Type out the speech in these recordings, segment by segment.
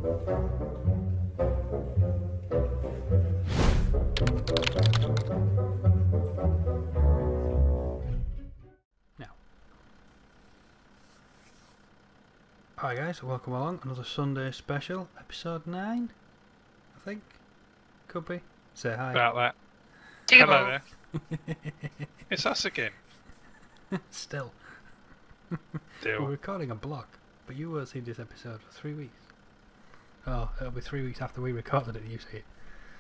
Now, hi guys, welcome along. Another Sunday special, episode 9, I think. Could be. Say hi. About that. Hello there. It's us again. Still. Deal. We're recording a block, but you won't see this episode for 3 weeks. Oh, it'll be 3 weeks after we recorded it, you see it.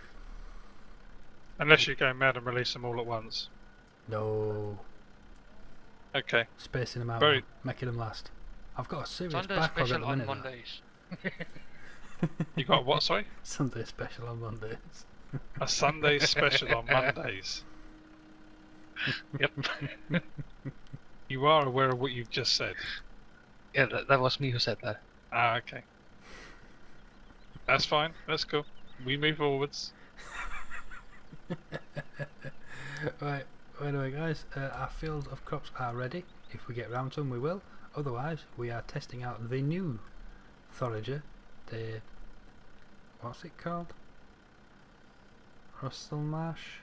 Unless you go mad and release them all at once. No. Okay. Spacing them out, Very- making them last. I've got a serious Sunday backlog at special the on minute. Mondays. You got a what, sorry? Sunday special on Mondays. A Sunday special on Mondays. Yep. You are aware of what you've just said. Yeah, that was me who said that. Ah, okay. That's fine. That's cool. We move forwards. Right, anyway guys, our field of crops are ready. If we get round to them we will. Otherwise we are testing out the new forager, the, what's it called? Russellmarsh?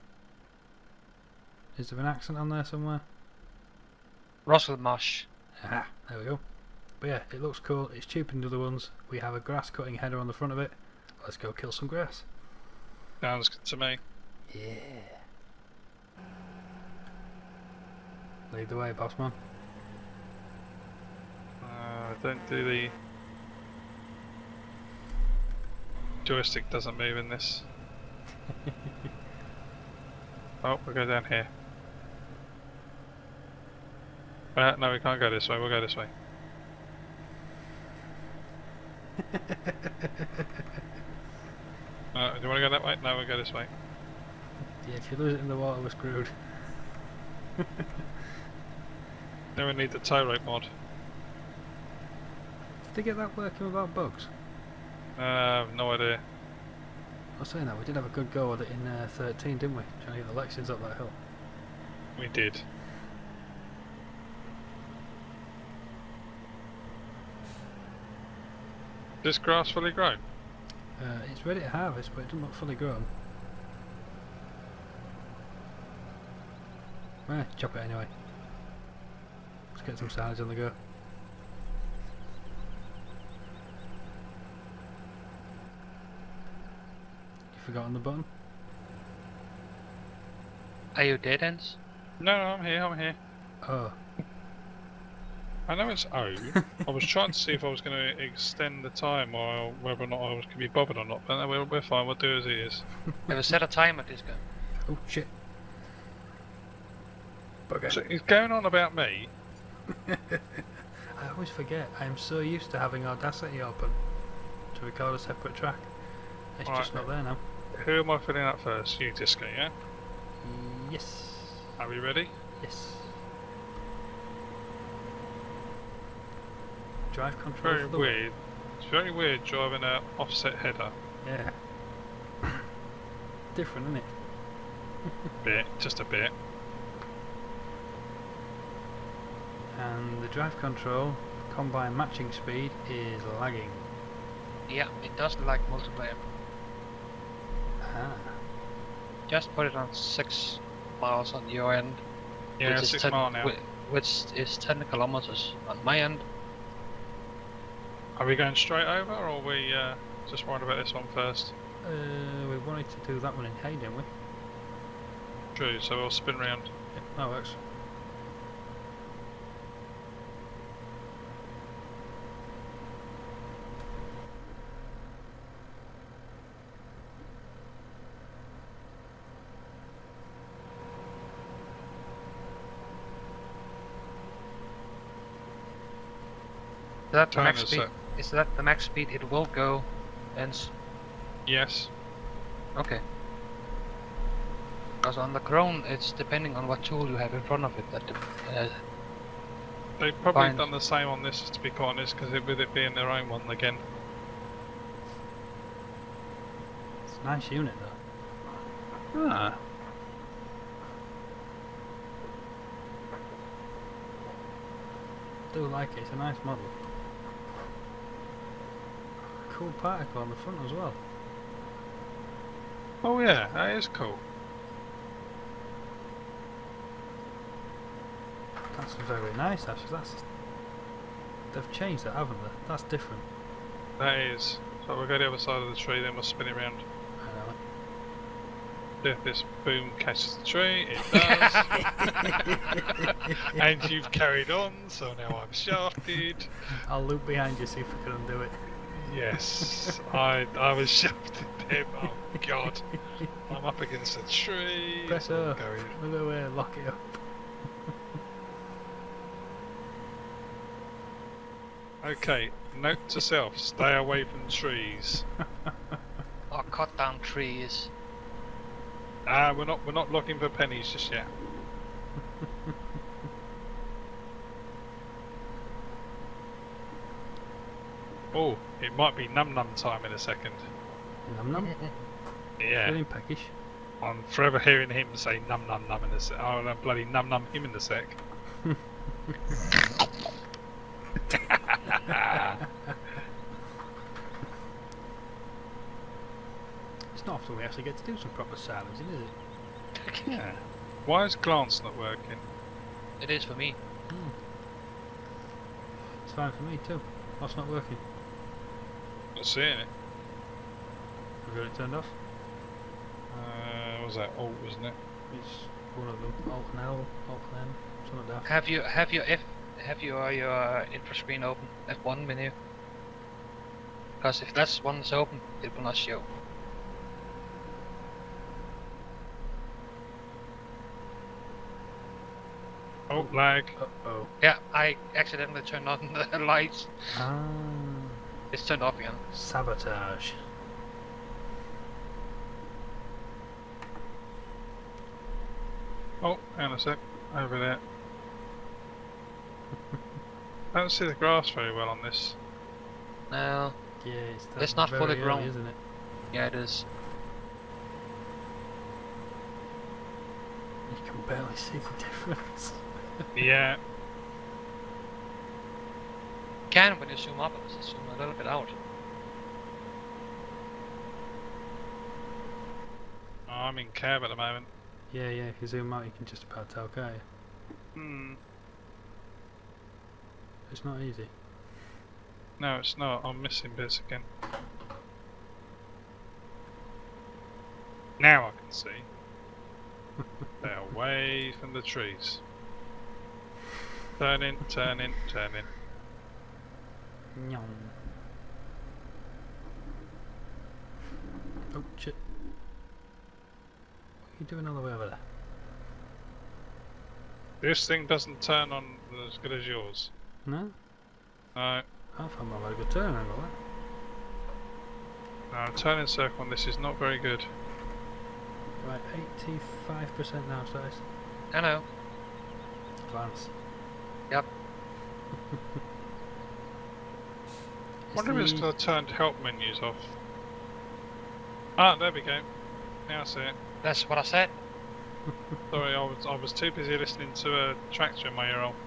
Is there an accent on there somewhere? Russell Marsh. Aha, there we go. But yeah, it looks cool, it's cheaper than the other ones. We have a grass cutting header on the front of it. Let's go kill some grass. Sounds good to me. Yeah. Lead the way, boss man. Don't do the... Joystick doesn't move in this. Oh, we'll go down here. No, we can't go this way, we'll go this way. Do you want to go that way? No, we'll go this way. Yeah, if you lose it in the water we're screwed. Then we need the tow rope mod. Did they get that working without bugs? No idea. I was saying that, we did have a good go at it in 13, didn't we? Trying to get the Lexions up that hill. We did. This grass fully grown? It's ready to harvest, but it doesn't look fully grown. Chop it anyway. Let's get some silage on the go. You forgotten the button? Are you dead ends? No, I'm here, I'm here. Oh, I know it's O. I was trying to see if I was going to extend the time or whether or not I was going to be bothered or not, but no, we're fine, we'll do as it is. Have you set a timer, this guy? oh shit. Bugger. So he's going on about me. I always forget, I am so used to having Audacity open to record a separate track. It's Right. just not there now. Who am I filling up first? You, Disco, yeah? Yes. Are we ready? Yes. Drive control Very for the weird. It's very weird driving an offset header. Yeah. Different, isn't it? Bit, just a bit. And the drive control, combined matching speed, is lagging. Yeah, it doesn't like multiplayer. Ah. Just put it on 6 miles on your end. Yeah, which is 6 10 mile now. Which is 10 kilometers on my end. Are we going straight over or are we just worried about this one first? We wanted to do that one in hay, didn't we? True, so we'll spin round. Yep, that works. Is that the Time max is speed? set. Is that the max speed it will go? Ends. Yes. Okay. Because on the Krone, it's depending on what tool you have in front of it. They've probably Fine. done the same on this, to be quite honest, because with it being their own one again. It's a nice unit though. Ah. Do like it, it's a nice model. cool particle on the front as well. Oh yeah, that is cool. That's very nice actually. They've changed that, haven't they? That's different. That is. So we'll go the other side of the tree, then we'll spin it round. I know. If this boom catches the tree, it does. And you've carried on, so now I'm shafted. I'll loop behind you, see if we can undo it. Yes, I was shafted there. Oh god, I'm up against a tree. Press so her. going- Other way, lock it up. Okay, note to self: stay away from trees. Or cut down trees. We're not looking for pennies just yet. Oh, it might be num num time in a second. Num num. Yeah, Feeling peckish. I'm forever hearing him say num num num in a sec. Oh, no, bloody num num him in a sec. It's not often we actually get to do some proper silencing, is it? Yeah. Why is glance not working? It is for me. It's fine for me too. What's not working? Not seeing it. Have you got it turned off? What was that? Alt, wasn't it? It's one of them. Alt and L, Alt and M, something like that. Have your info screen open? F1 menu. Because if that's one is open, it will not show. Oh, lag. Oh. Yeah, I accidentally turned on the lights. Ah. It's turned off again. Sabotage. Oh, hang on a sec. Over there. I don't see the grass very well on this. No, Yeah, it's, It's not very fully early, grown. isn't it? yeah, it is. You can barely see the difference. Yeah. Can when you zoom up, it's zoom a little bit out. Oh, I'm in cab at the moment. Yeah, if you zoom out, you can just about tell, can't you? Hmm. It's not easy. No, it's not. I'm missing bits again. Now I can see. They're away from the trees. Turn in, turn in, turn in. Nyong. Oh, shit. What are you doing all the way over there? This thing doesn't turn on as good as yours. No? No, I found my very good turn angle there. no, turning circle on this is not very good. Right, 85% now, size. I know. Advance. Yep. I wonder if it's because I turned help menus off. Ah, there we go. Now I see it. That's what I said. Sorry, I was too busy listening to a tractor in my ear hole.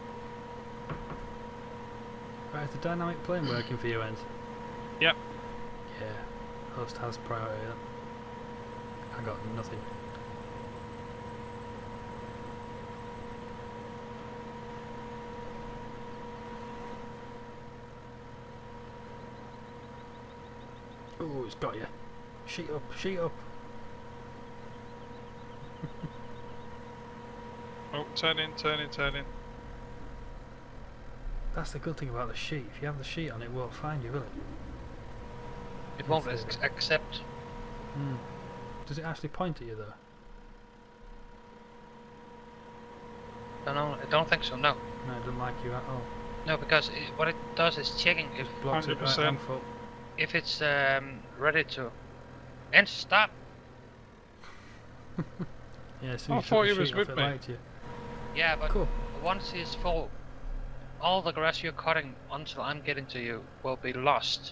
Right, is the dynamic plane working for you, Enz? Yep. Yeah, host has priority then. I got nothing. Oh, it's got you. Sheet up, sheet up. Oh, turn in, turn in, turn in. That's the good thing about the sheet. If you have the sheet on, it won't find you, will it? It won't Yes, accept. Hmm. Does it actually point at you though? I don't think so. No, No, it doesn't like you at all. no, because what it does is checking if Blocks it right 100%. and full. it's ready to. And stop. Yeah, as soon I as you thought took he the was sheet with off, me. it liked you. Yeah, but Cool. once it's full, all the grass you're cutting until I'm getting to you will be lost.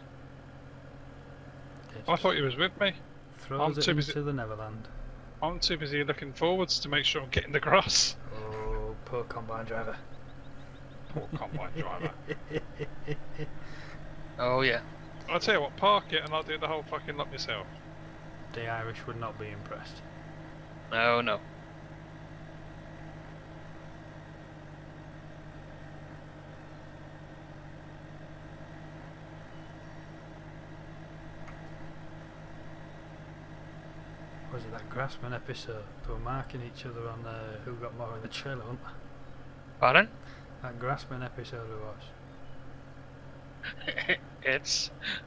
Yeah, I thought you was with me. throws I'm it too busy- into the Neverland. I'm too busy looking forwards to make sure I'm getting the grass. Oh, poor combine driver. Poor combine driver. Oh yeah. I'll tell you what, park it and I'll do the whole fucking lot myself. The Irish would not be impressed. No, no. Was it that Grassman episode? They were marking each other on who got more in the trailer, weren't they? Pardon? That Grassman episode we watched. It's...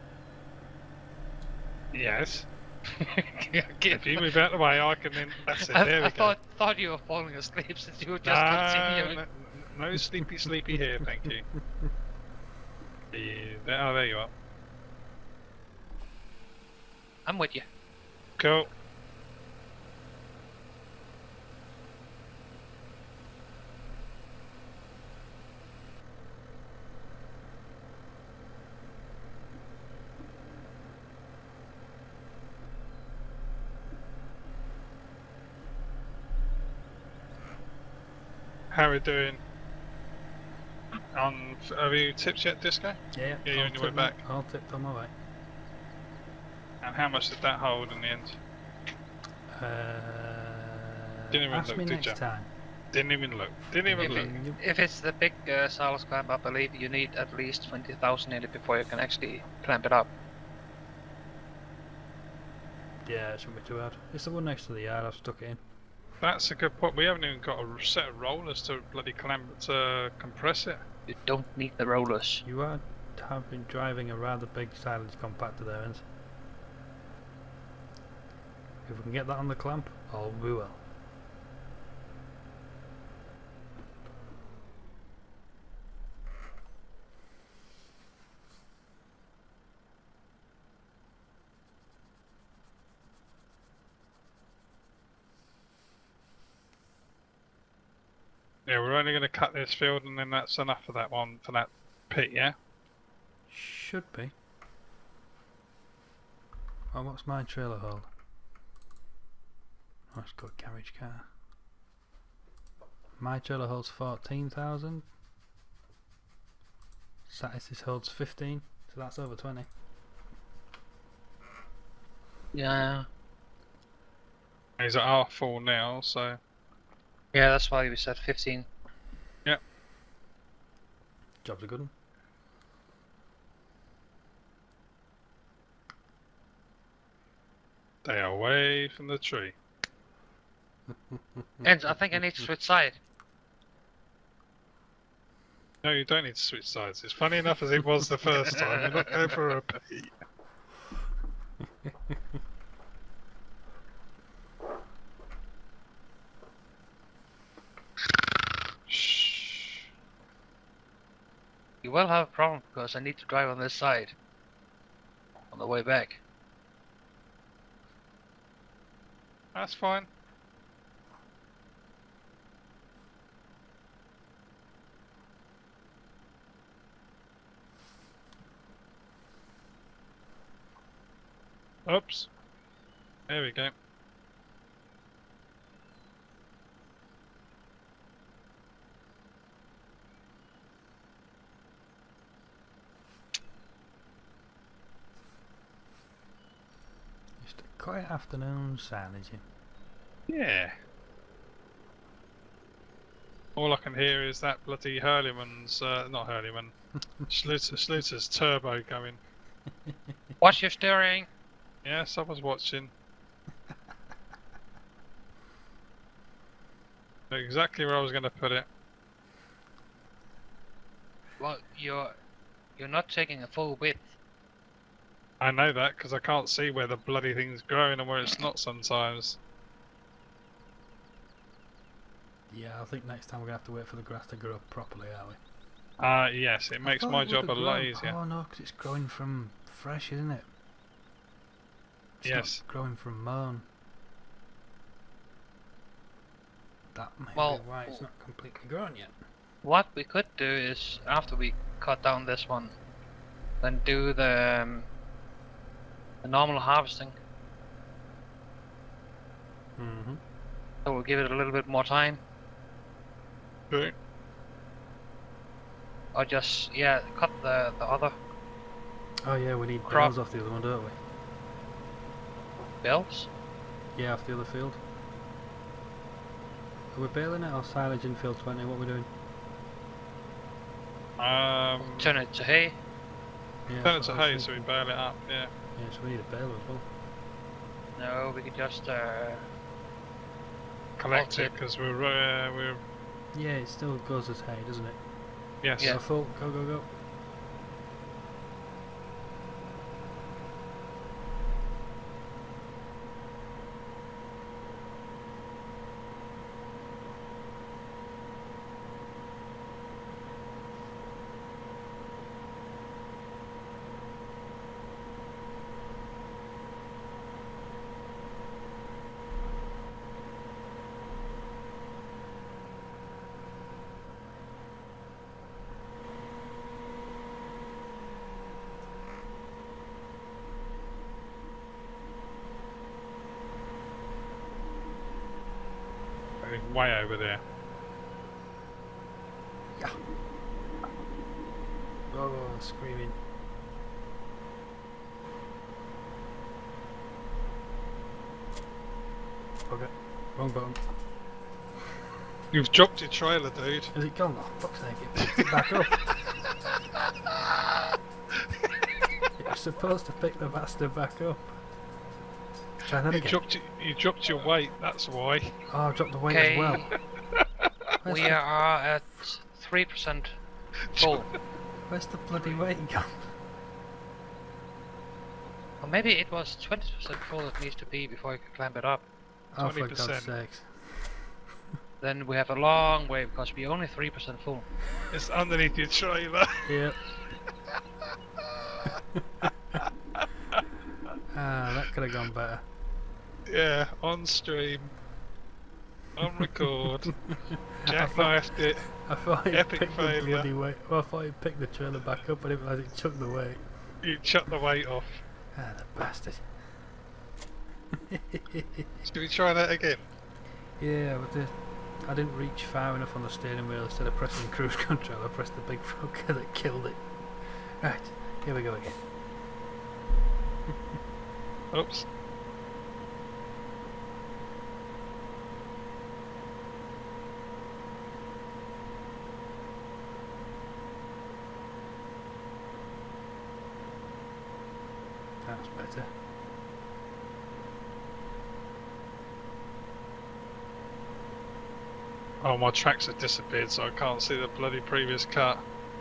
Yes. Okay. If you move out of the way, I can then. That's it. There we go. thought you were falling asleep since you were just No, continuing. no sleepy here, thank you. Yeah, there you are. I'm with you. Cool. How are we doing? Have you tipped yet, Disco? Yeah, Yeah, you're on your way back. All tipped on my way. And how much did that hold in the end? Didn't even Ask look, me did next ya? time. Didn't even look. Didn't even look. If it's the big Salas clamp, I believe you need at least 20,000 in it before you can actually clamp it up. Yeah, it shouldn't be too hard. It's the one next to the yard, I've stuck it in. That's a good point. We haven't even got a set of rollers to bloody compress it. You don't need the rollers. You are driving a rather big silage compactor there, isn't it? If we can get that on the clamp, all will be well. Yeah, we're only going to cut this field and then that's enough for that one, for that pit, yeah? Should be. Oh, what's my trailer hold? Oh, it's got a garage car. My trailer holds 14,000. Satis's holds 15, so that's over 20. Yeah. He's at R4 now, so... Yeah, that's why we said 15. Job's a good one. They are away from the tree. And I think I need to switch side. No, you don't need to switch sides. It's funny enough as it was the first time. You're not going for a repeat. Shh. You will have a problem because I need to drive on this side on the way back. That's fine. Oops. There we go. Just a quiet afternoon silaging. Yeah. All I can hear is that bloody Hurleyman's, not Hurleyman, Schluter's turbo going. Watch your steering! Yes, I was watching. Know exactly where I was going to put it. Well, you're not taking a full width. I know that because I can't see where the bloody thing's growing and where it's not sometimes. Yeah, I think next time we're going to have to wait for the grass to grow up properly, are we? Yes, it makes I thought my it job a would've lot grown- easier. Oh no, because it's growing from fresh, isn't it? It's Yes. not growing from mown. That may Well, be why it's not completely grown yet. What we could do is, after we cut down this one, then do the normal harvesting. Mm-hmm. So we'll give it a little bit more time. Okay. Or just, yeah, cut the other. Oh yeah, we need Crop. bales off the other one, don't we? Bells? Yeah, off the other field. Are we baling it or silage in field 20? What are we doing? Turn it to hay. Yeah, Turn it that's to what I hay was so we thinking. bail it up, yeah. Yeah, so we need a bale as well. No, we can just Collect it, it. because we're... Yeah, it still goes as hay, doesn't it? Yes. Yeah. Go full, go, go, go. Way over there. Yeah. Oh, screaming. Okay, wrong button. You've dropped your trailer, dude. Has it gone? Oh, fuck's sake, it picked it back up. It was supposed to pick the bastard back up. Try that again. You dropped your weight, that's why. Oh, I dropped the weight Okay. as well. Where's We the, are at 3% full. where's the bloody weight gone? Or maybe it was 20% full it needs to be before you can climb it up. Oh, for God's 20%. sakes. Then we have a long way because we're only 3% full. It's underneath your trailer. Yep. Ah, that could have gone better. Yeah, on stream. On record. Jackknifed it. I thought it Epic picked the failure. bloody weight. Well, I thought it picked the trailer back up, but I didn't realise it took the weight. You chucked the weight off. Ah, the bastard. Should we try that again? Yeah, but I didn't reach far enough on the steering wheel. Instead of pressing cruise control, I pressed the big fucker that killed it. Right, here we go again. Oops. That's better. Oh, my tracks have disappeared, so I can't see the bloody previous cut.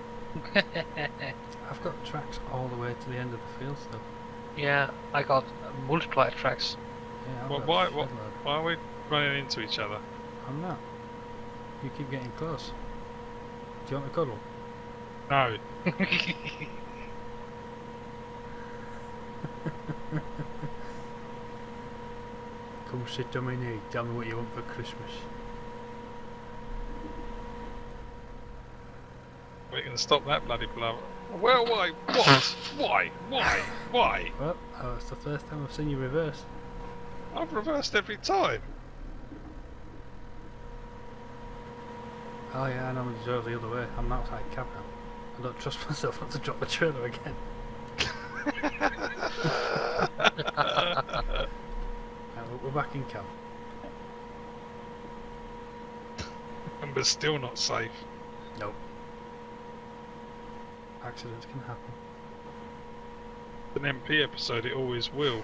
I've got tracks all the way to the end of the field still. Yeah, I got multiplied tracks. Yeah, I've Well, got why- a shed what- load. Why are we running into each other? I'm not. You keep getting close. Do you want a cuddle? No. Come sit on my knee. Tell me what you want for Christmas. We can stop that bloody blow. Well, why? What? Why? Why? Why? Well, it's the first time I've seen you reverse. I've reversed every time. Oh yeah, I normally drove the other way. I'm outside cab now. I don't trust myself not to drop the trailer again. Right, we're back in cab. And we're still not safe. Nope. Accidents can happen. An MP episode, it always will.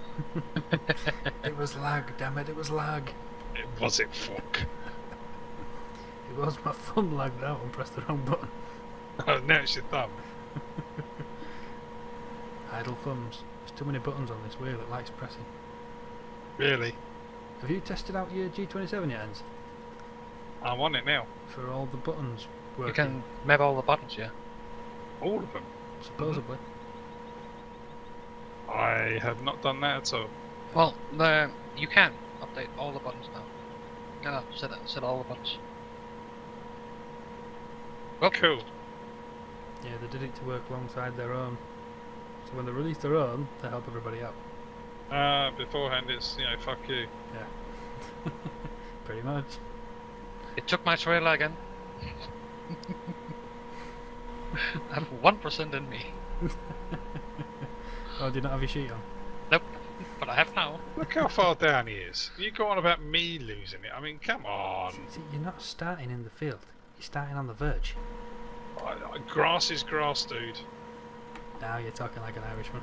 It was lag, damn it, it was lag. It was it, fuck. It was my thumb lagged out and pressed the wrong button. Oh, now it's your thumb. Idle thumbs. There's too many buttons on this wheel, it likes pressing. Really? Have you tested out your G27 yet, Enz? I'm on it now. For all the buttons working? You can map all the buttons, yeah. All of them. Supposedly. I have not done that at all. Well, you can update all the buttons now. No, set all the buttons. Well, cool. Yeah, they did it to work alongside their own. So when they release their own, they help everybody out. Beforehand it's, fuck you. Yeah. Pretty much. It took my trailer again. I have 1% in me. Oh, do you not have your sheet on? Nope, but I have now. Look how far down he is. You go on about me losing it. I mean, come on. See, you're not starting in the field. You're starting on the verge. Grass is grass, dude. Now you're talking like an Irishman.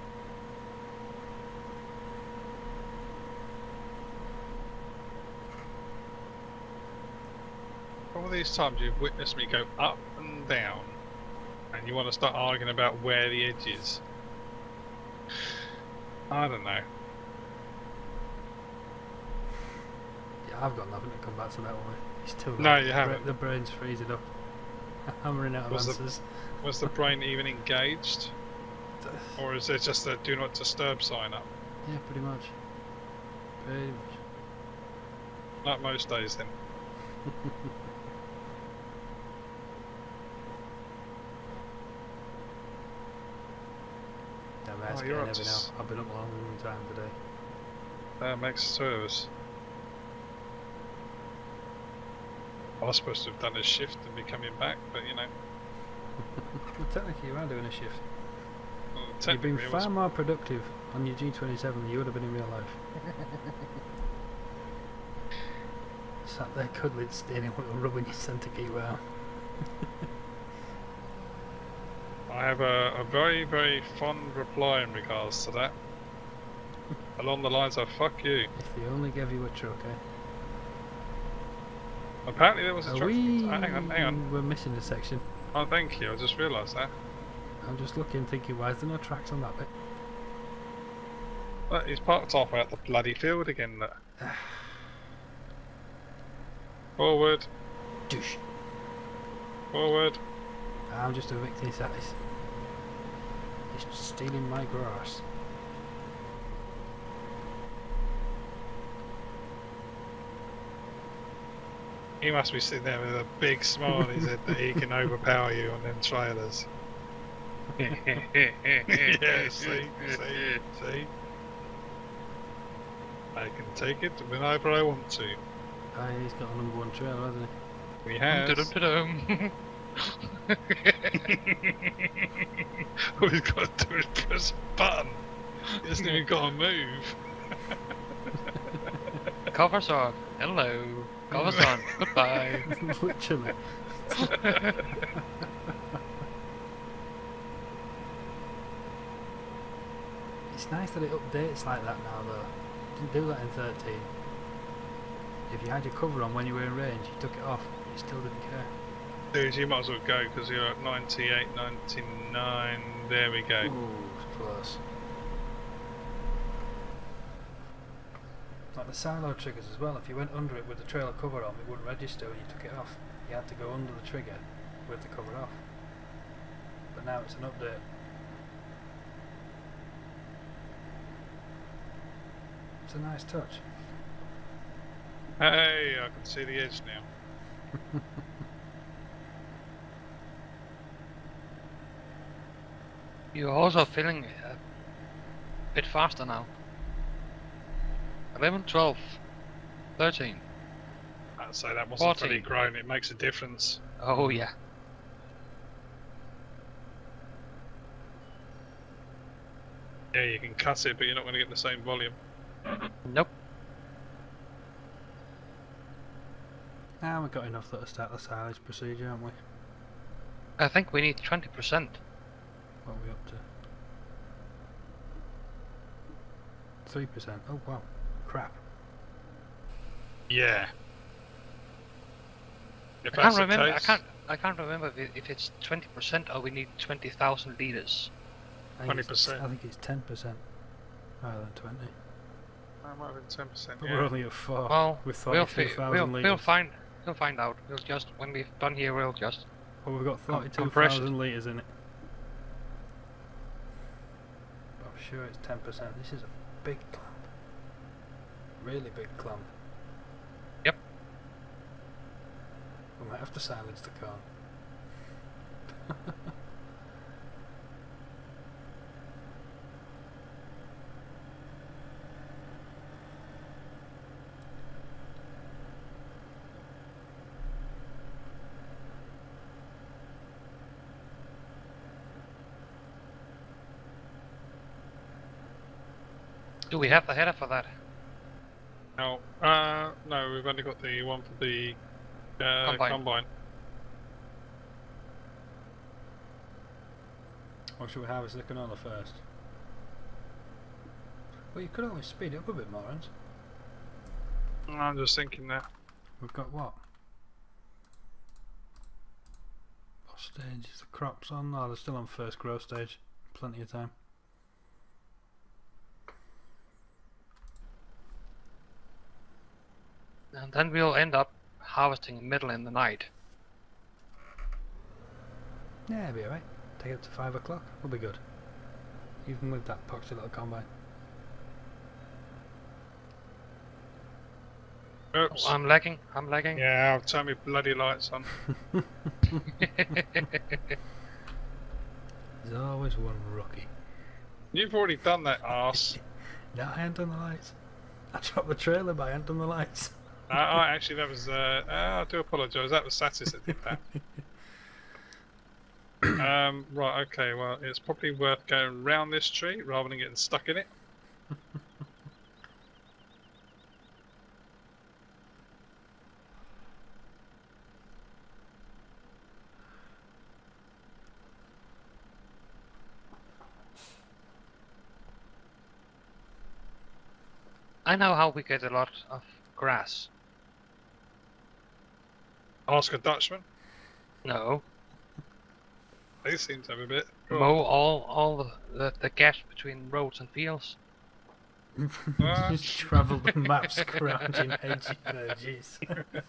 All these times you've witnessed me go up and down, and you want to start arguing about where the edge is. I don't know. Yeah, I've got nothing to come back to that one. It's too late. No, you haven't. The brain's freezing up. I'm running out of answers. Was the brain even engaged? Or is there just a do not disturb sign up? Yeah, pretty much. Pretty much. Like most days then. Damn, that's you're getting up heavy to now. I've been up a long time today. That makes two of us. I was supposed to have done a shift and be coming back, but you know. Well, technically you are doing a shift. Well, You've been technically it far was- more productive on your G27 than you would have been in real life. Sat there cuddling, steering wheel, rubbing your centre gear out. I have a very, very fond reply in regards to that. Along the lines of fuck you. If they only gave you a truck, eh? Apparently there was a Are truck. we... Hang on. We're missing a section. Oh, thank you. I just realised that. I'm just looking, thinking, why is there no tracks on that bit? But he's parked off out the bloody field again. Look. Forward. Douche. Forward. I'm just evicting size. He's stealing my grass. He must be sitting there with a big smile on his head that he can overpower you on them trailers. Yeah, see? I can take it whenever I want to. Oh, he's got a #1 trailer, hasn't he? He has. Dum-dum-dum-dum. All he's got to do is press a button. He hasn't even got to move. Covers on. Hello. Covers on. Goodbye. Literally. It's nice that it updates like that now, though. Didn't do that in 13. If you had your cover on when you were in range, you took it off, you still didn't care. Dude, you might as well go because you're at 98, 99. There we go. Ooh, close. Like the silo triggers as well, if you went under it with the trailer cover on, it wouldn't register when you took it off. You had to go under the trigger with the cover off. But now it's an update. It's a nice touch. Hey, I can see the edge now. You're also feeling a bit faster now. 11, 12, 13. I'd say that wasn't 14. fully grown. It makes a difference. Oh yeah. Yeah, you can cut it, but you're not going to get the same volume. Nope. Now we've got enough to start the silage procedure, haven't we? I think we need 20%. What are we up to? 3%. Oh wow. Crap. Yeah. If I can't that's the remember. case, I can't remember if it's 20% or we need 20,000 liters. I think it's- 20%. I think it's 10% rather than 20. that might have been 10%. But Yeah. we're only at 4 Well, with we'll 42,000 litres. find out. We'll just when we've done here, we'll just. Well, we've got compress it. 42,000 litres in it. But I'm sure it's 10%. This is a big clamp. Really big clamp. Yep. We might have to silence the car. Do we have the header for that? No, no, we've only got the one for the combine. Or should we harvest the canola first? Well, you could always speed it up a bit more, Hans. I'm just thinking that. We've got what? What stage is the crops on? Oh, they're still on first growth stage. Plenty of time. And then we'll end up harvesting middle in the night. Yeah, it'll be alright. Take it to 5 o'clock. We'll be good. Even with that poxy little combine. Oops. Oh, I'm lagging. Yeah, I'll turn my bloody lights on. There's always one rookie. You've already done that, arse. No, I ain't done the lights. I dropped the trailer, but I ain't done the lights. Actually, that was. I do apologise. That was Satis that did that. Right. Okay. Well, it's probably worth going round this tree rather than getting stuck in it. I know how we get a lot of grass. Ask a Dutchman. No. They seem to have a bit. Mow all the gaps between roads and fields. Just travel the map scrounging edgy verges.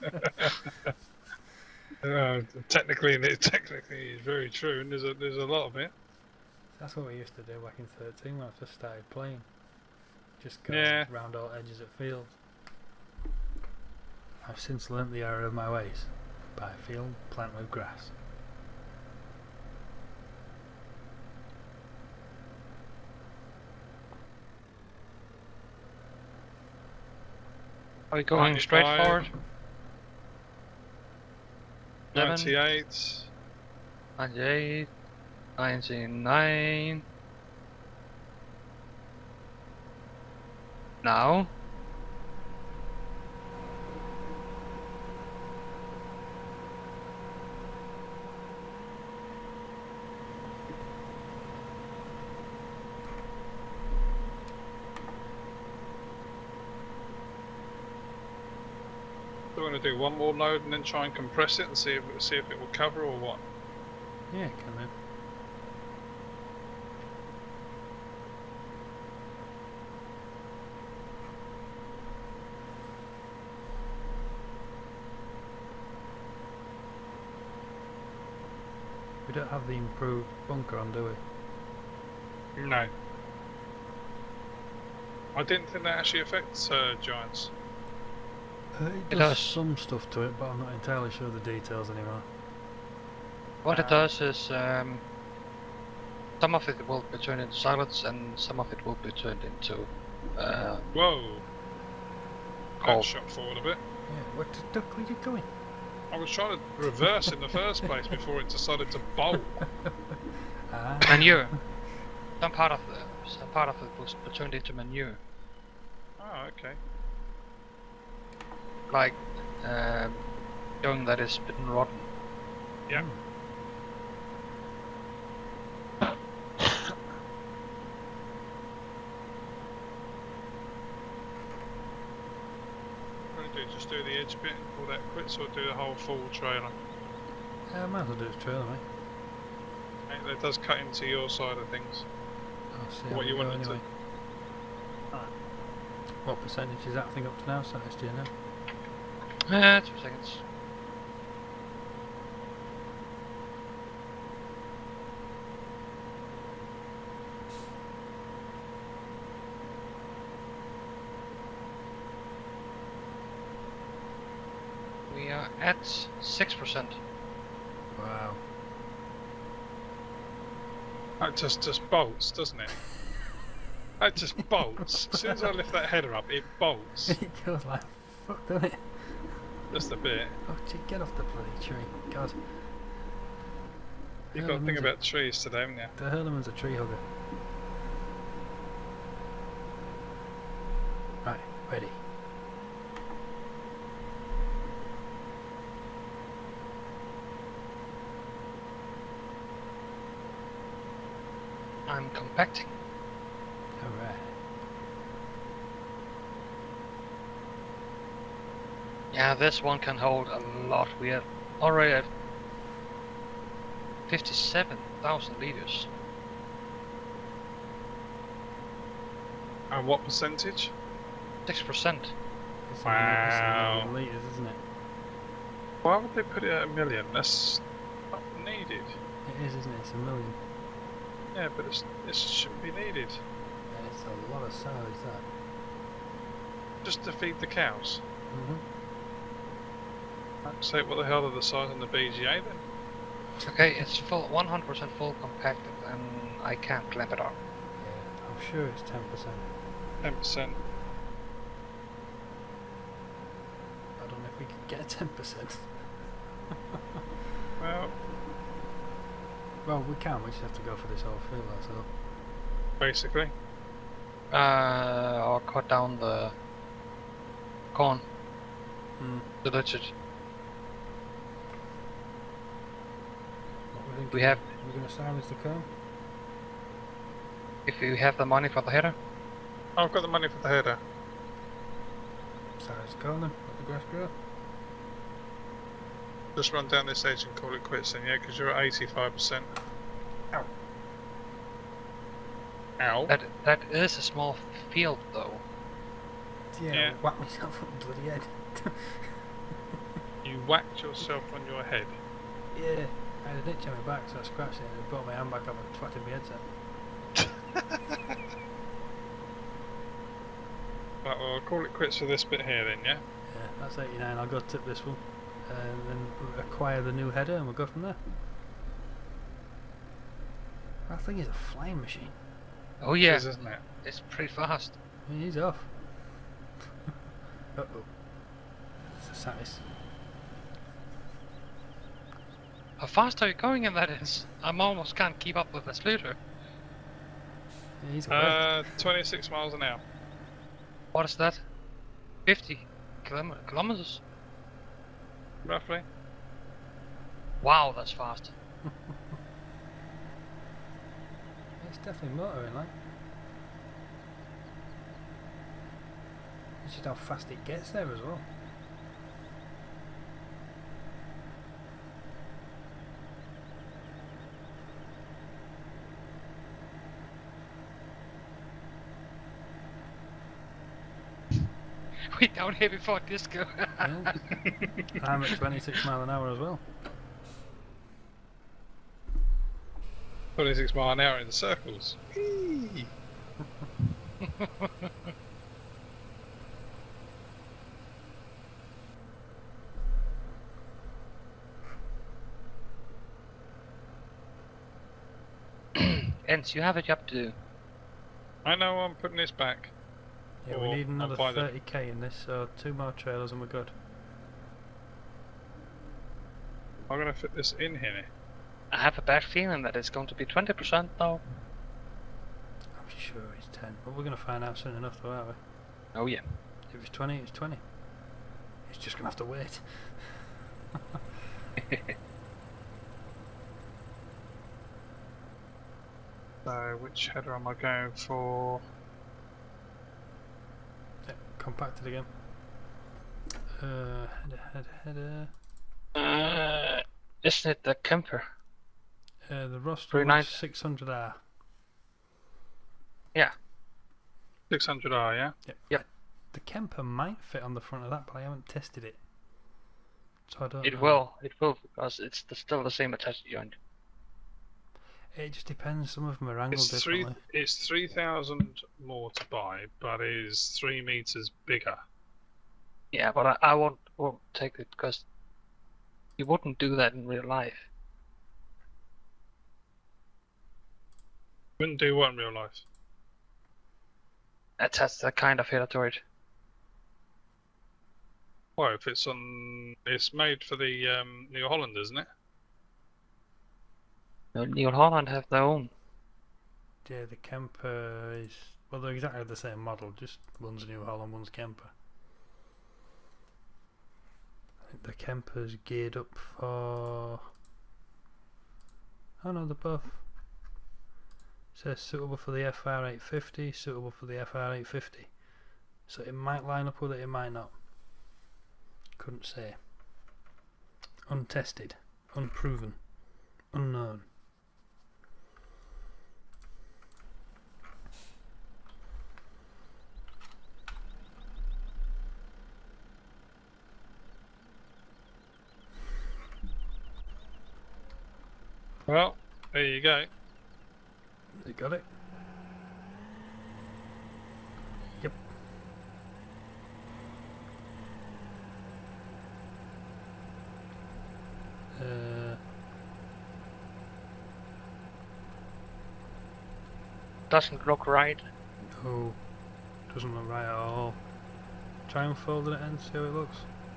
Technically, it's very true, and there's a lot of it. That's what we used to do back in 13 when I first started playing. Just go Yeah. round all edges of fields. I've since learnt the error of my ways. Buy a field, plant with grass. Are we going straight 95, forward? 98. 98, 99. Now. Do we want to do one more load and then try and compress it and see if it will cover or what? Yeah, can do. We don't have the improved bunker on, do we? No. I didn't think that actually affects giants. It It does does. some stuff to it, but I'm not entirely sure the details anymore. What it does is some of it will be turned into silence and some of it will be turned into Whoa! That coal. shot forward a bit. Yeah, what the duck were you doing? I was trying to reverse in the first place before it decided to bolt. Manure. Some part of it was turned into manure. Oh, okay. Like showing that it's been rotten. Yeah. What do you do? Just do the edge bit and call that quits, or do the whole full trailer? Might as well do this trailer, mate. And it does cut into your side of things. I'll see What how you we go wanted to- anyway. What percentage is that thing up to now, Satis, do you know? 2 seconds. We are at 6%. Wow. That just bolts, doesn't it? That just bolts. As soon as I lift that header up, it bolts. It goes like fuck, doesn't it? Just a bit. Oh, gee, get off the bloody tree. God. You've got to think about trees today, haven't you? The Hurleman's a tree hugger. Right, ready. I'm compacting. Alright. Yeah, this one can hold a lot. We are already at 57,000 liters. And what percentage? 6%. It's it's a Wow. million litres, isn't it? Why would they put it at 1,000,000? That's not needed. It is, isn't it? It's a million. Yeah, but it shouldn't be needed. Yeah, it's a lot of silage, that. Just to feed the cows. Mm-hmm. So what the hell are the size on the BGA then? Okay, it's full, 100% full compacted, and I can't clamp it on. Yeah, I'm sure it's 10%. 10%. I don't know if we could get 10%. Well, Well, we can, we just have to go for this whole field, that's all. basically. Or cut down the corn, Mm. the digit. What we think? We have, We're going to silence the comb? if we have the money for the header. I've got the money for the header. Silence the comb then, let the grass grow. Just run down this edge and call it quits then, yeah, because you're at 85%. Ow. Ow. That is a small field though. Yeah, Yeah. whack myself on the bloody head. You whacked yourself on your head. Yeah, I had an itch on my back, so I scratched it and it brought my hand back up and twatted my headset. Right, well, I'll call it quits for this bit here then, yeah? Yeah, that's 89, I'll go tip this one. And then acquire the new header and we'll go from there. That thing is a flying machine. Oh It yeah, is, isn't it? it's pretty fast. I mean, he's off. Uh-oh. It's a satis. How fast are you going in that is? I almost can't keep up with the splitter. Yeah, he's away. 26 miles an hour. What is that? 50 kilometers? Roughly. Wow, that's fast. It's definitely motoring, like. It's just how fast it gets there as well. We down here before disco. Yeah. I'm at 26 mile an hour as well. 26 mile an hour in circles. Whee! Ents, you have a job to do. I know I'm putting this back. Yeah, we Or need I'll another buy them. 30k in this, so 2 more trailers and we're good. I'm going to fit this in here. I have a bad feeling that it's going to be 20% though. I'm sure it's 10, but we're going to find out soon enough though, aren't we? Oh yeah. If it's 20, it's 20. It's just going to have to wait. So, which header am I going for? Yeah, compacted again. Header. Isn't it the Kemper? The roster 390. 600R. 600R, yeah? The Kemper might fit on the front of that, but I haven't tested it. So I don't It know. will, because it's still the same attached joint. It just depends, some of them are angled It's differently. 3,000 more to buy, but is 3 meters bigger. Yeah, but I won't take it because you wouldn't do that in real life. Wouldn't do what in real life? Attach that kind of header to it. Well, if it's on, it's made for the New Holland, isn't it? New Holland have their own. Yeah, the Kemper is Well, they're exactly the same model, just one's New Holland, one's Kemper. I think the Kemper's geared up for... Oh no, they're both. It says suitable for the FR850, suitable for the FR850. So it might line up with it, it might not. Couldn't say. Untested, unproven, unknown. Well, there you go. They got it? Yep. Doesn't look right. No, doesn't look right at all. Try and fold it and see how it looks.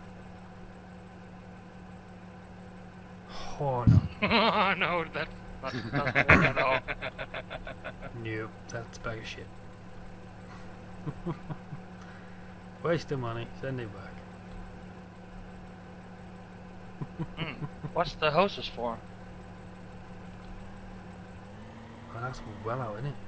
Oh no. No, that doesn't work at all. Nope, that's a bag of shit. Waste of money, send it back. What's the hoses for? Well, that's well out, isn't it?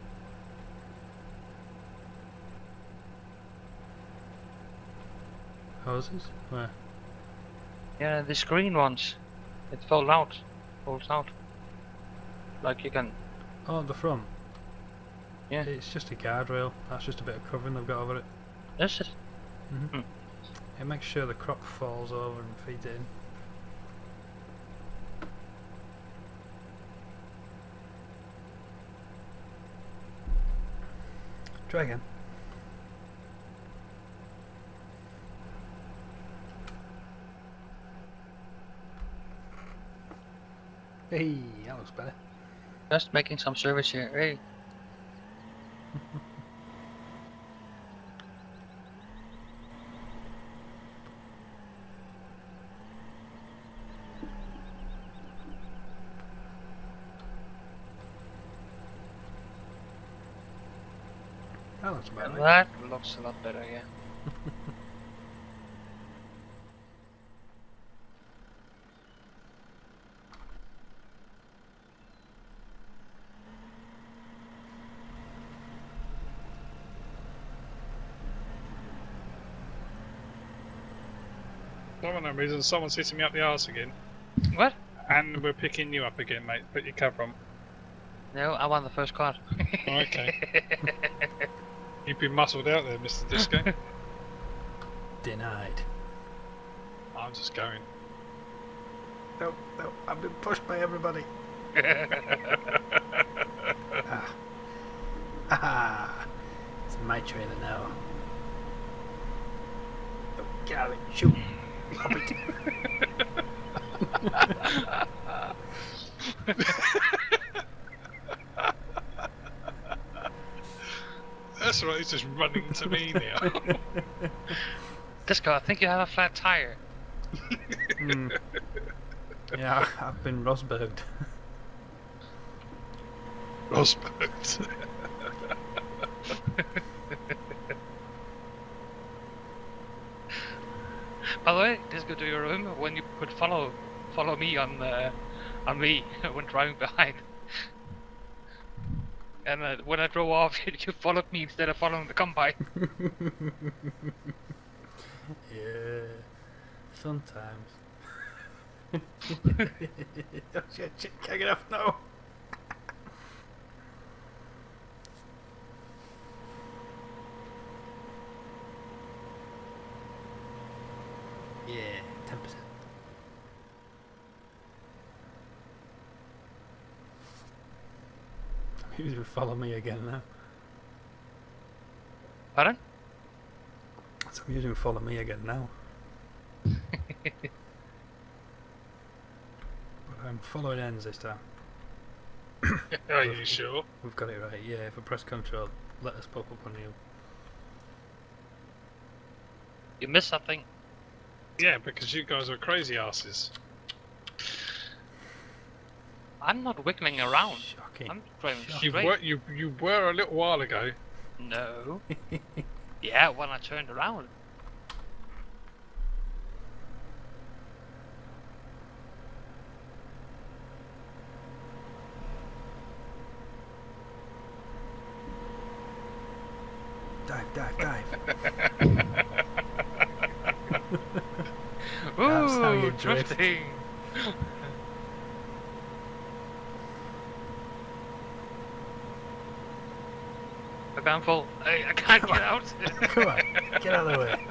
Hoses? Where? Yeah, the screen ones. It folds out. Like you can. Oh, the front. Yeah. It's just a guardrail. That's just a bit of covering they've got over it. This is. It makes sure the crop falls over and feeds it in. Try again. Hey, that looks better. Just making some service here. Hey. That looks about right. That looks a lot better, yeah. For no reason, someone's hitting me up the arse again. What? And we're picking you up again, mate. Put your cover on. No, I won the first card. Okay. You've been muscled out there, Mr. Disco. Denied. I'm just going. Nope, nope, I've been pushed by everybody. Ah. Ah. It's my trailer now. Oh, get out of it, shoot. Hop it. That's right, he's just running to me now. Disco, I think you have a flat tire. Yeah, I've been Rosberged. Rosberg. By the way, Disco, do you remember when you could follow me on me when driving behind? And when I drove off, you followed me instead of following the combine. Yeah, sometimes. Oh shit, can't get off now. Yeah, 10%. Who's gonna follow me again now? Pardon? Some of you gonna follow me again now. But I'm following ends this time. Are you sure? We've got it right, yeah. If I press control, let us pop up on you. You missed something. Yeah, because you guys are crazy asses. I'm not wiggling around. Shocking. I'm driving You straight. were a little while ago. No. Yeah, when I turned around. Dive, dive, dive. Ooh, how you drift. drifting. Okay, I'm full. I can't get out. Come on, get out of the way.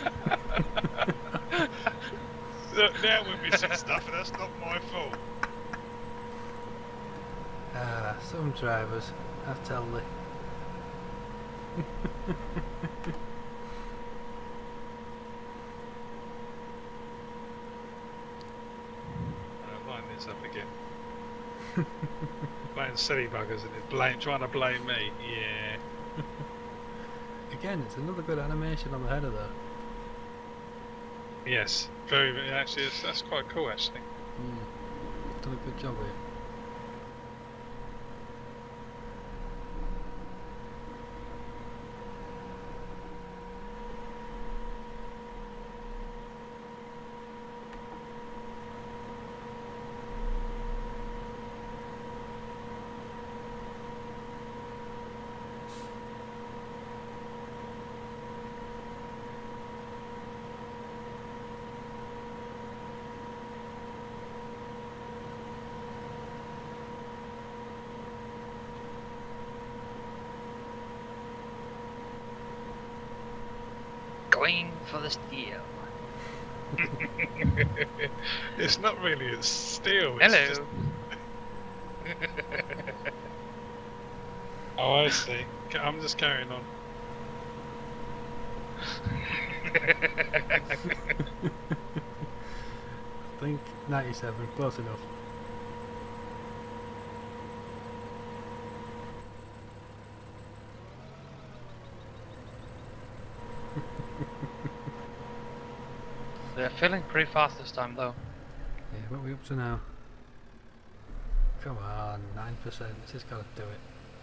Look, now we're missing stuff, and that's not my fault. Ah, some drivers, I tell you. Line this up again. Playing silly buggers and trying to blame me. Yeah. Again, it's another good animation on the header though. Yes. Very. Actually, that's quite cool. Actually. Done a good job with it. Going for the steal. It's not really a steal. It's Hello. just... Oh, I see. I'm just carrying on. I think 97, close enough. They're filling pretty fast this time, though. Yeah, what are we up to now? Come on, 9%, this has got to do it.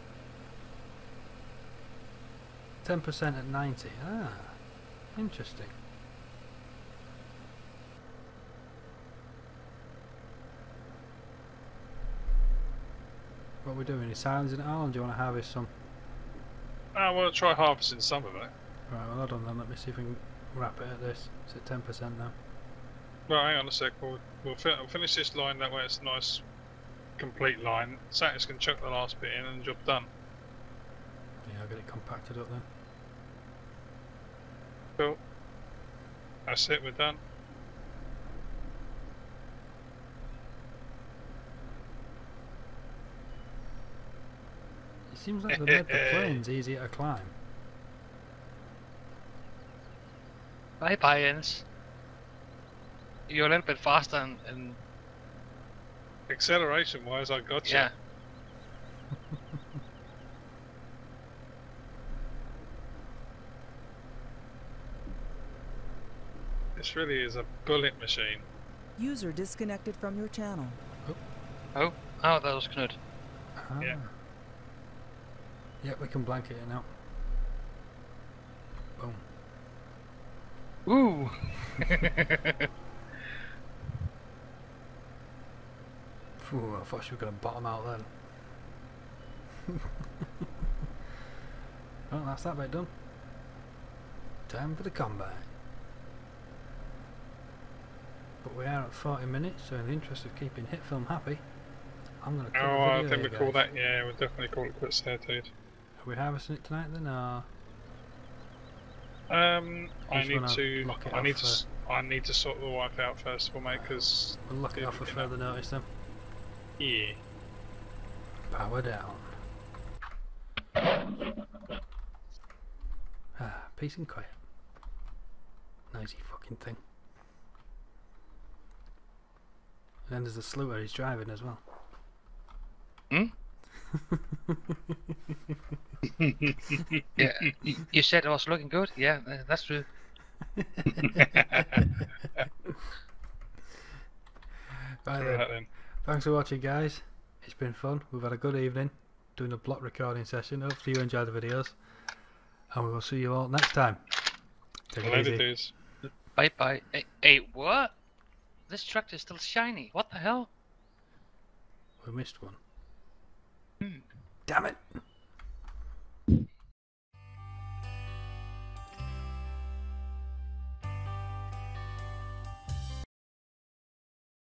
10% at 90, ah, interesting. What are we doing? Is silencing it all, or do you want to harvest some? I want to try harvesting some of it. Right, well hold on then, let me see if we can wrap it at this. It's at 10% now. Well, hang on a sec. We'll finish this line. That way, it's a nice, complete line. Satis can chuck the last bit in, and the job done. Yeah, I'll get it compacted up then. Cool. That's it. We're done. It seems like they made the planes easier to climb. Bye, Pines. You're a little bit faster and Acceleration-wise, I got you. yeah. This really is a bullet machine. User disconnected from your channel. Oh, that was Knut. Ah. Yeah. Yep, we can blanket it now. Boom. Ooh. Phew, I thought she was going to bottom out then. Well, that's that bit done. Time for the combine. But we are at 40 minutes, so in the interest of keeping HitFilm happy, I'm going to cut Oh, the I video think here, we call guys. that. Yeah, we'll definitely call it quits there, dude. Are we harvesting it tonight then, or...? I just need wanna to. lock it I need off, to. I need to sort the wife out first of all, mate. Because We'll lock it Yeah, off for we can further notice then. yeah. Power down. Ah, peace and quiet. Noisy fucking thing. And then there's the sluter he's driving as well. Hmm? Yeah. You said it was looking good. Yeah, that's true. Right then. Right then. Thanks for watching, guys. It's been fun. We've had a good evening doing a block recording session. Hopefully you enjoy the videos. And we will see you all next time. Take it Later, easy. dudes. Bye bye. Hey, what? This truck is still shiny. What the hell? We missed one. Hmm. Damn it!